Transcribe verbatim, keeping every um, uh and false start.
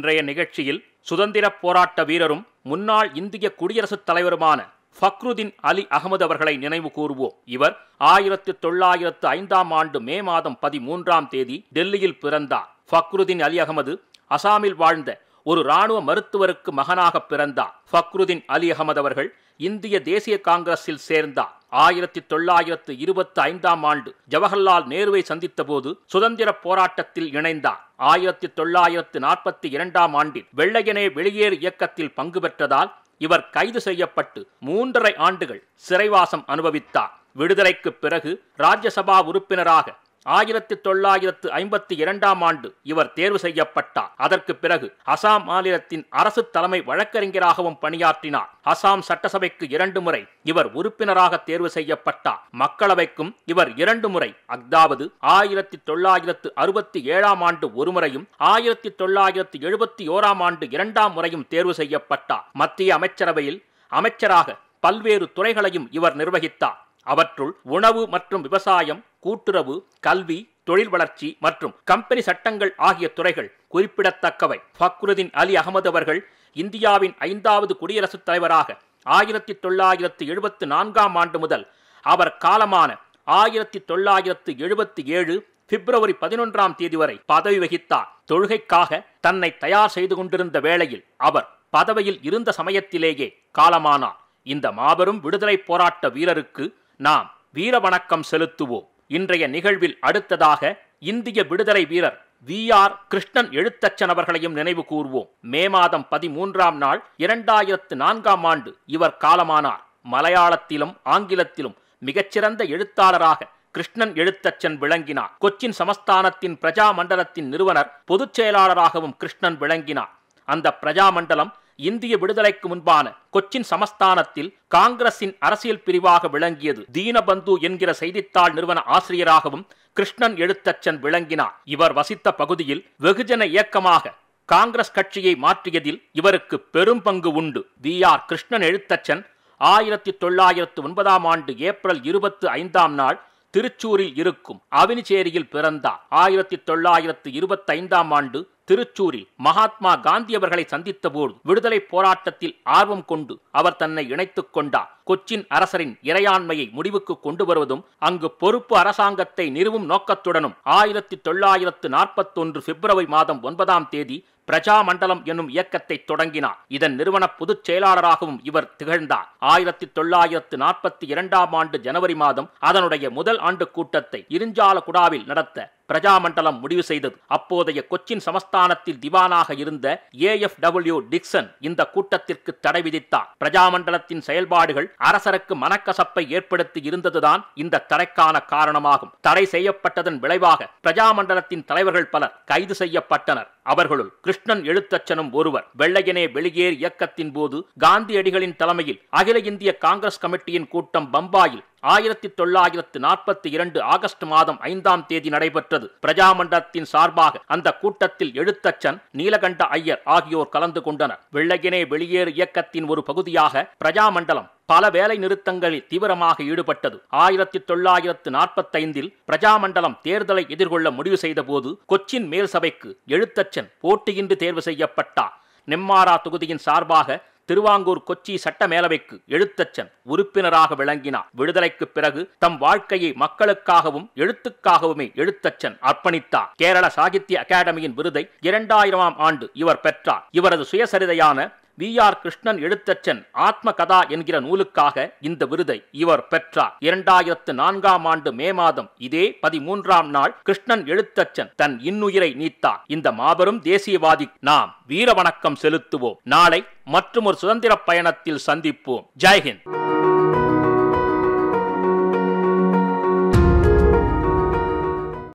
இன்றைய நிகழ்ச்சியில் சுதந்திர போராட்ட வீரரும் முன்னாள் இந்திய குடியரசுத் தலைவருமான ஃபக்ருதீன் அலி அகமது அவர்களை நினைவு கூறுவோம். இவர் ஆயிரத்தி தொள்ளாயிரத்து ஐந்தாம் ஆண்டு மே மாதம் பதிமூன்றாம் தேதி டெல்லியில் பிறந்தார். ஃபக்ருதீன் அலி அகமது அசாமில் வாழ்ந்த ஒரு இராணுவ மருத்துவருக்கு மகனாக பிறந்தார். ஃபக்ருதீன் அலி அகமது அவர்கள் இந்திய தேசிய காங்கிரஸில் சேர்ந்தார். ஆயிரத்தி தொள்ளாயிரத்து இருபத்தி ஐந்தாம் ஆண்டு ஜவஹர்லால் நேருவை சந்தித்த போது சுதந்திர போராட்டத்தில் இணைந்தார். ஆயிரத்தி தொள்ளாயிரத்து நாற்பத்தி இரண்டாம் ஆண்டில் வெள்ளையனே வெளியேறு இயக்கத்தில் பங்கு பெற்றதால் இவர் கைது செய்யப்பட்டு மூன்றரை ஆண்டுகள் சிறைவாசம் அனுபவித்தார். விடுதலைக்கு பிறகு ராஜ்யசபா உறுப்பினராக ஆயிரத்தி தொள்ளாயிரத்து ஐம்பத்தி இரண்டாம் ஆண்டு இவர் தேர்வு செய்யப்பட்டார். அதற்கு பிறகு அசாம் மாநிலத்தின் அரசு தலைமை வழக்கறிஞராகவும் பணியாற்றினார். அசாம் சட்டசபைக்கு இரண்டு முறை இவர் உறுப்பினராக தேர்வு செய்யப்பட்டார். மக்களவைக்கும் இவர் இரண்டு முறை, அதாவது ஆயிரத்தி தொள்ளாயிரத்து அறுபத்தி ஏழாம் ஆண்டு ஒரு முறையும் ஆயிரத்தி தொள்ளாயிரத்து எழுபத்தி ஓராம் ஆண்டு இரண்டாம் முறையும் தேர்வு செய்யப்பட்டார். மத்திய அமைச்சரவையில் அமைச்சராக பல்வேறு துறைகளையும் இவர் நிர்வகித்தார். அவற்றுள் உணவு மற்றும் விவசாயம், கூட்டுறவு, கல்வி, தொழில் வளர்ச்சி மற்றும் கம்பெனி சட்டங்கள் ஆகிய துறைகள் குறிப்பிடத்தக்கவை. ஃபக்ருதீன் அலி அகமது அவர்கள் இந்தியாவின் ஐந்தாவது குடியரசுத் தலைவராக ஆயிரத்தி தொள்ளாயிரத்து எழுபத்தி நான்காம் ஆண்டு முதல் அவர் காலமான ஆயிரத்தி தொள்ளாயிரத்து எழுபத்தி ஏழு பிப்ரவரி பதினொன்றாம் தேதி வரை பதவி வகித்தார். தொழுகைக்காக தன்னை தயார் செய்து கொண்டிருந்த வேளையில் அவர் பதவியில் இருந்த சமயத்திலேயே காலமானார். இந்த மாபெரும் விடுதலை போராட்ட வீரருக்கு நாம் வீர வணக்கம் செலுத்துவோம். இன்றைய நிகழ்வில் அடுத்ததாக இந்திய விடுதலை வீரர் வி ஆர் கிருஷ்ணன் எழுத்தச்சன் அவர்களையும் நினைவு கூர்வோம். மே மாதம் பதிமூன்றாம் நாள் இரண்டாயிரத்து நான்காம் ஆண்டு இவர் காலமானார். மலையாளத்திலும் ஆங்கிலத்திலும் மிகச்சிறந்த எழுத்தாளராக கிருஷ்ணன் எழுத்தச்சன் விளங்கினார். கொச்சின் சமஸ்தானத்தின் பிரஜா மண்டலத்தின் நிறுவனர் பொதுச் செயலாளராகவும் கிருஷ்ணன் விளங்கினார். அந்த பிரஜா மண்டலம் இந்திய விடுதலைக்கு முன்பான கொச்சின் சமஸ்தானத்தில் காங்கிரசின் அரசியல் பிரிவாக விளங்கியது. தீனபந்து என்கிற செய்தித்தாள் நிறுவன ஆசிரியராகவும் கிருஷ்ணன் எழுத்தச்சன் விளங்கினார். இவர் வசித்த பகுதியில் வெகுஜன இயக்கமாக காங்கிரஸ் கட்சியை மாற்றியதில் இவருக்கு பெரும் பங்கு உண்டு. வி ஆர் கிருஷ்ணன் எழுத்தச்சன் ஆயிரத்தி தொள்ளாயிரத்து ஒன்பதாம் ஆண்டு ஏப்ரல் இருபத்தி ஐந்தாம் நாள் திருச்சூரில் இருக்கும் அவினிச்சேரியில் பிறந்தார். ஆயிரத்தி தொள்ளாயிரத்து இருபத்தி ஐந்தாம் ஆண்டு திருச்சூரில் மகாத்மா காந்தி அவர்களை சந்தித்த போது விடுதலை போராட்டத்தில் ஆர்வம் கொண்டு அவர் தன்னை இணைத்துக் கொண்டார். கொச்சின் அரசரின் இறையாண்மையை முடிவுக்கு கொண்டு வருவதும் அங்கு பொறுப்பு அரசாங்கத்தை நிறுவும் நோக்கத்துடனும் ஆயிரத்தி தொள்ளாயிரத்து நாற்பத்தி ஒன்று பிப்ரவரி மாதம் ஒன்பதாம் தேதி பிரஜா மண்டலம் என்னும் இயக்கத்தை தொடங்கினார். இதன் நிறுவன பொதுச் செயலாளராகவும் இவர் திகழ்ந்தார். ஆயிரத்தி தொள்ளாயிரத்து நாற்பத்தி இரண்டாம் ஆண்டு ஜனவரி மாதம் அதனுடைய முதல் ஆண்டு கூட்டத்தை இரிஞ்சாலகுடாவில் நடத்த பிரஜா மண்டலம் முடிவு செய்தது. அப்போதைய கொச்சின் சமஸ்தானத்தில் திவானாக இருந்த ஏ எஃப் டபிள்யூ டிக்சன் இந்த கூட்டத்திற்கு தடை விதித்தார். பிரஜா மண்டலத்தின் செயல்பாடுகள் அரசருக்கு மனக்கசப்பை ஏற்படுத்தி இருந்ததுதான் இந்த தடைக்கான காரணமாகும். தடை செய்யப்பட்டதன் விளைவாக பிரஜா மண்டலத்தின் தலைவர்கள் பலர் கைது செய்யப்பட்டனர். அவர்களுள் கிருஷ்ணன் எழுத்தச்சனும் ஒருவர். வெள்ளையனே வெளியேறு இயக்கத்தின் போது காந்தியடிகளின் தலைமையில் அகில இந்திய காங்கிரஸ் கமிட்டியின் கூட்டம் பம்பாயில் ஆயிரத்தி தொள்ளாயிரத்து நாற்பத்தி இரண்டு ஆகஸ்ட் மாதம் ஐந்தாம் தேதி நடைபெற்றது. பிரஜா மண்டலத்தின் சார்பாக அந்த கூட்டத்தில் எழுத்தச்சன், நீலகண்ட ஐயர் ஆகியோர் கலந்து கொண்டனர். வெள்ளையனே வெளியேறு இயக்கத்தின் ஒரு பகுதியாக பிரஜா மண்டலம் பல வேலை நிறுத்தங்களில் தீவிரமாக ஈடுபட்டது. ஆயிரத்தி தொள்ளாயிரத்து நாற்பத்தி ஐந்தில் பிரஜா மண்டலம் தேர்தலை எதிர்கொள்ள முடிவு செய்த போது கொச்சின் மேல் சபைக்கு எழுத்தச்சன் போட்டியின்றி தேர்வு செய்யப்பட்டார். நெம்மாரா தொகுதியின் சார்பாக திருவாங்கூர் கொச்சி சட்ட மேலவைக்கு எழுத்தச்சன் உறுப்பினராக விளங்கினார். விடுதலைக்கு பிறகு தம் வாழ்க்கையை மக்களுக்காகவும் எழுத்துக்காகவுமே எழுத்தச்சன் அர்ப்பணித்தார். கேரள சாகித்ய அகாடமியின் விருதை இரண்டாயிரமாம் ஆண்டு இவர் பெற்றார். இவரது சுயசரிதையான வி ஆர் கிருஷ்ணன் எழுத்தச்சன் ஆத்ம கதா என்கிற நூலுக்காக இந்த விருதை இவர் பெற்றார். இரண்டாயிரத்து நான்காம் ஆண்டு மே மாதம் இதே பதிமூன்றாம் நாள் கிருஷ்ணன் எழுத்தச்சன் தன் இன்னுயிரை நீத்தார். இந்த மாபெரும் தேசியவாதி நாம் வீர வணக்கம் செலுத்துவோம். நாளை மற்றும் ஒரு சுதந்திர பயணத்தில் சந்திப்போம். ஜெய்ஹிந்த்.